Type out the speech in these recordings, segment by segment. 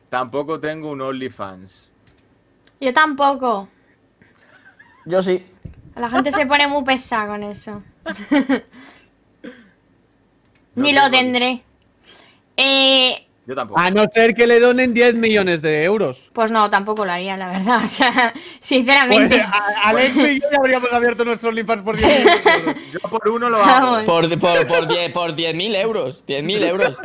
Tampoco tengo un OnlyFans. Yo tampoco. Yo sí. La gente se pone muy pesada con eso. No Ni lo tengo tendré. Yo tampoco. A no ser que le donen 10 millones de euros. Pues no, tampoco lo haría, la verdad. O sea, Pues sinceramente. Alex y yo ya habríamos abierto nuestro OnlyFans por 10 millones de euros. Yo por uno lo hago. Vamos. Por 10.000 euros. 10.000 euros.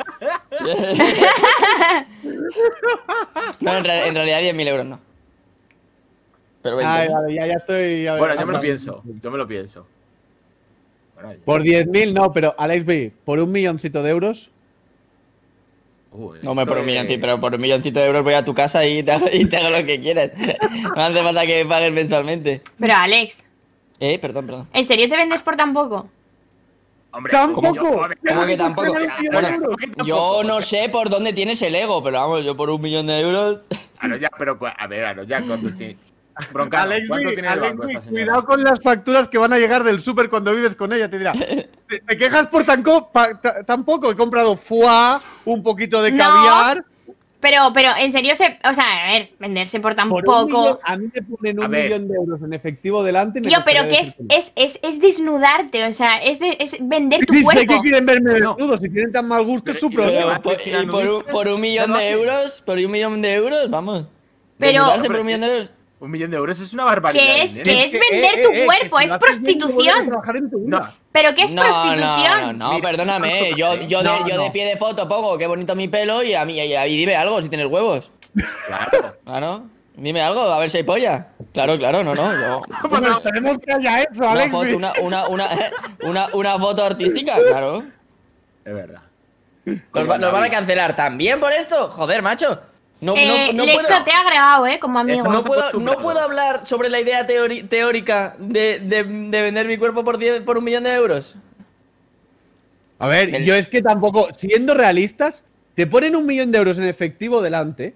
No, en realidad 10.000 euros no. Pero 20. Ay, vale, ya estoy. Bueno, yo me lo pienso. Yo me lo pienso. Bueno, ya. Por 10.000 no, pero Alex B, por 1 milloncito de euros. No me por un esto milloncito, es- pero por 1 milloncito de euros voy a tu casa y te hago lo que quieras. No hace falta que me pagues mensualmente. Pero Alex, Perdón. ¿en serio te vendes por tan poco? Hombre, ¡Tampoco! joder, ¿Cómo que tampoco? Bueno, Yo no sé por dónde tienes el ego, pero vamos, yo por 1 millón de euros. Ya, pero a ver, ya, ¿cuánto tiene? Broncano, Alex ¿cuánto B, tiene el banco Alex esta B, señora? cuidado con las facturas que van a llegar del súper cuando vives con ella. Te dirá, ¿te quejas por tan poco? He comprado foie, un poquito de No. caviar. Pero, en serio, o sea, a ver, venderse por tan Por 1 millón, poco. a mí me ponen A 1 ver. millón de euros en efectivo delante. y me Tío, pero costaría que decírtelo. es desnudarte, o sea, es vender tu Sí, sé que cuerpo. quieren verme No. desnudo, si tienen tan mal gusto es su Pero- problema. Pero Cristina, y ¿no por viste? 1 millón Ya lo de hacen. euros, por 1 millón de euros, vamos. Pero- Desnudarse por Pero 1 millón de euros. 1 millón de euros es una barbaridad. Que es, de que dinero. es vender tu cuerpo, que si es lo haces bien, no vuelves a prostitución. trabajar en tu vida. Pero ¿qué es No, prostitución? No, Mira, perdóname. Yo No, de no. pie de foto pongo qué bonito mi pelo y a mí y dime algo si tienes huevos. Claro. Claro. Dime algo, a ver si hay polla. Claro, no. Yo. Bueno, esperemos que haya eso, Una Alex. foto, una foto artística, claro. Es verdad. ¿Nos van a cancelar también por esto? Joder, macho. No Lexo puedo, te ha agregado, como amigo. Estamos no acostumbrados. puedo hablar sobre la idea teórica de vender mi cuerpo por 1 millón de euros. A ver, El- yo es que tampoco, siendo realistas, te ponen 1 millón de euros en efectivo delante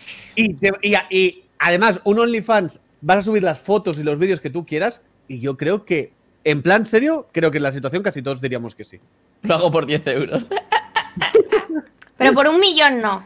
y además un OnlyFans vas a subir las fotos y los vídeos que tú quieras y yo creo que, en plan serio, creo que en la situación casi todos diríamos que sí. Lo hago por 10 euros. Pero por 1 millón no.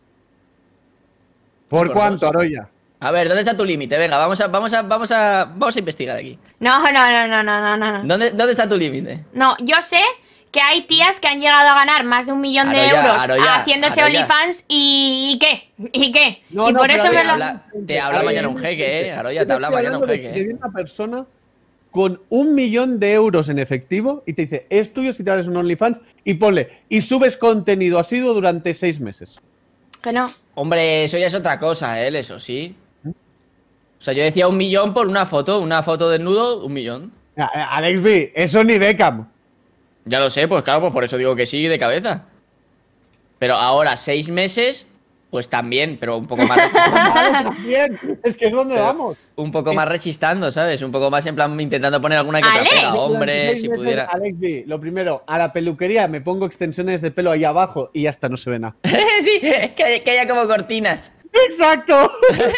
¿Por Por cuánto, dos. Aroya? A ver, ¿dónde está tu límite? Venga, vamos a investigar aquí. No. ¿Dónde está tu límite? No, yo sé que hay tías que han llegado a ganar más de 1 millón de Aroya, euros Aroya, haciéndose Aroya. OnlyFans y ¿qué? ¿Y qué? No, y no, por pero eso me Aroya, lo... Te habla mañana un jeque, Aroya, te habla mañana un jeque, Te viene una persona con 1 millón de euros en efectivo y te dice, es tuyo si te haces un OnlyFans y ponle, y subes contenido asiduo durante 6 meses. Que no. Hombre, eso ya es otra cosa, eso sí. O sea, yo decía 1 millón por una foto desnudo, 1 millón. Alex B, eso ni Beckham. Ya lo sé, pues claro, pues por eso digo que sí de cabeza. Pero ahora, 6 meses, pues también, pero un poco más Bien, es que es donde Pero vamos. un poco más rechistando, ¿sabes? Un poco más en plan intentando poner alguna que otra Alex. pega. Hombre, Durante si 6 meses, pudiera. Alex B, lo primero, a la peluquería me pongo extensiones de pelo ahí abajo y ya está, no se ve nada. Sí, que haya como cortinas. ¡Exacto!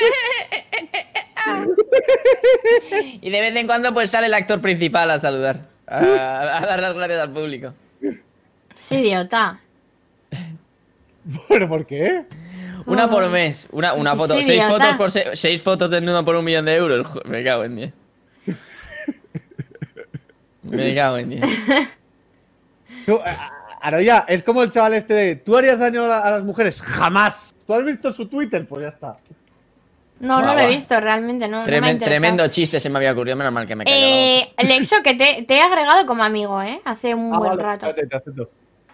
Y de vez en cuando pues sale el actor principal a saludar. A dar las gracias al público. Es idiota. ¿Pero por qué? Una por mes. Una foto. Sí, 6 idiota. fotos por 6 fotos desnudo por 1 millón de euros. Me cago en 10. Me cago en 10. Tú, Aroya, es como el chaval este de ¿tú harías daño a las mujeres? ¡Jamás! ¿Tú has visto su Twitter? Pues ya está. No, no Guau, lo he guau. visto realmente, no me ha interesado. Tremendo chiste se me había ocurrido, menos mal que me cayó. Lexo, que te he agregado como amigo, Hace un buen Vale, rato. espérate, te acepto.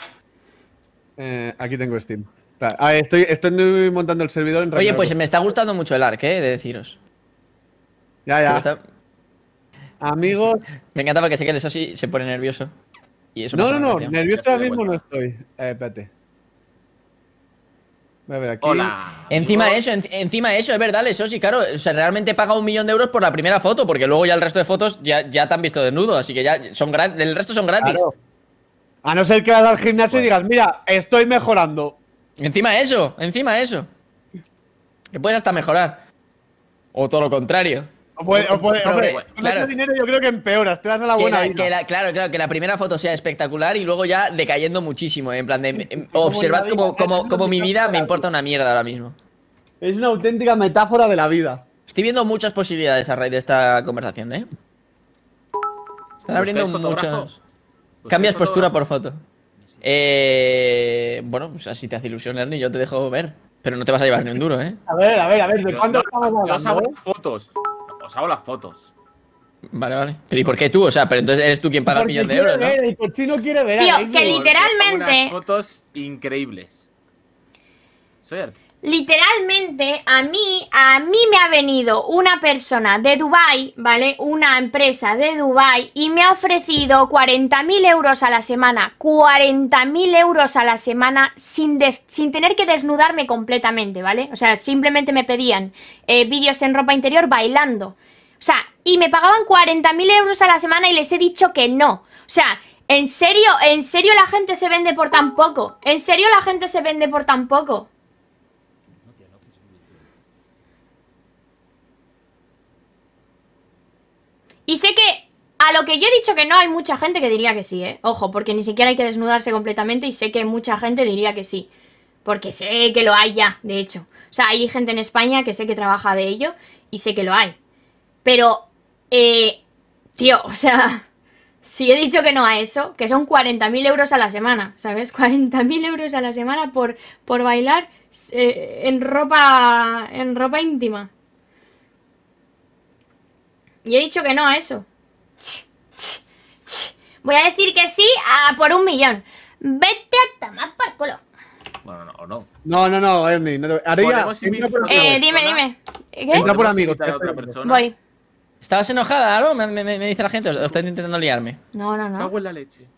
Aquí tengo Steam. Espera, estoy montando el servidor en Oye, pues Ragnarok. me está gustando mucho el arc, de deciros. Ya, Me ya. está- Amigos. Me encanta porque sé que eso sí se pone nervioso. Y eso me No, hace no, no. gracia. Nervioso Ya estoy ahora de mismo no vuelta. estoy. Espérate. Voy a ver aquí. Hola. Encima de amigos. eso, encima de eso, es verdad, eso sí, claro. O sea, realmente paga 1 millón de euros por la primera foto, porque luego ya el resto de fotos ya te han visto desnudo, así que ya son gratis. El resto son gratis. Claro. A no ser que vayas al gimnasio y digas, mira, estoy mejorando. Encima de eso. Que puedes hasta mejorar. O todo lo contrario. Hombre, Hombre, con claro. ese dinero yo creo que empeoras, te das a la buena vida. Claro, que la primera foto sea espectacular y luego ya decayendo muchísimo. En plan de como observad la vida, como mi vida me importa una mierda ahora mismo. Es una auténtica metáfora de la vida. Estoy viendo muchas posibilidades a raíz de esta conversación, ¿eh? Están abriendo muchos. Cambias postura por foto. Bueno, pues así te hace ilusión, Ernie, yo te dejo ver. Pero no te vas a llevar ni un duro, ¿eh? A ver, ¿de cuándo estamos hablando? Yo os hago las fotos. Os hago las fotos. Vale, vale. Pero ¿y por qué tú? O sea, pero entonces eres tú quien paga el millón de euros, ¿no? El cochino quiere ver. Tío, Alex, que ¿no? literalmente. Unas fotos increíbles. Soy Arte. Literalmente, a mí me ha venido una persona de Dubai, ¿vale? Una empresa de Dubai y me ha ofrecido 40.000 euros a la semana. 40.000 euros a la semana sin tener que desnudarme completamente, ¿vale? O sea, simplemente me pedían vídeos en ropa interior bailando. O sea, y me pagaban 40.000 euros a la semana y les he dicho que no. O sea, ¿en serio la gente se vende por tan poco? ¿En serio la gente se vende por tan poco? Y sé que a lo que yo he dicho que no, hay mucha gente que diría que sí, ¿eh? Ojo, porque ni siquiera hay que desnudarse completamente y sé que mucha gente diría que sí. Porque sé que lo hay ya, de hecho. O sea, hay gente en España que sé que trabaja de ello y sé que lo hay. Pero, tío, o sea, si he dicho que no a eso, que son 40.000 euros a la semana, ¿sabes? 40.000 euros a la semana por bailar en ropa íntima. Y he dicho que no a eso. Voy a decir que sí a por 1 millón. Vete a tomar por culo. Bueno, no, o no. No, Ernie. No te... Ahora ya, Podemos entra por invitar- amigos. Dime. ¿Qué? Entra por ¿Podemos amigos. invitar a otra persona? Voy. ¿Estabas enojada, Aro? Me dice la gente, o estás intentando liarme. No. Me cago en la leche.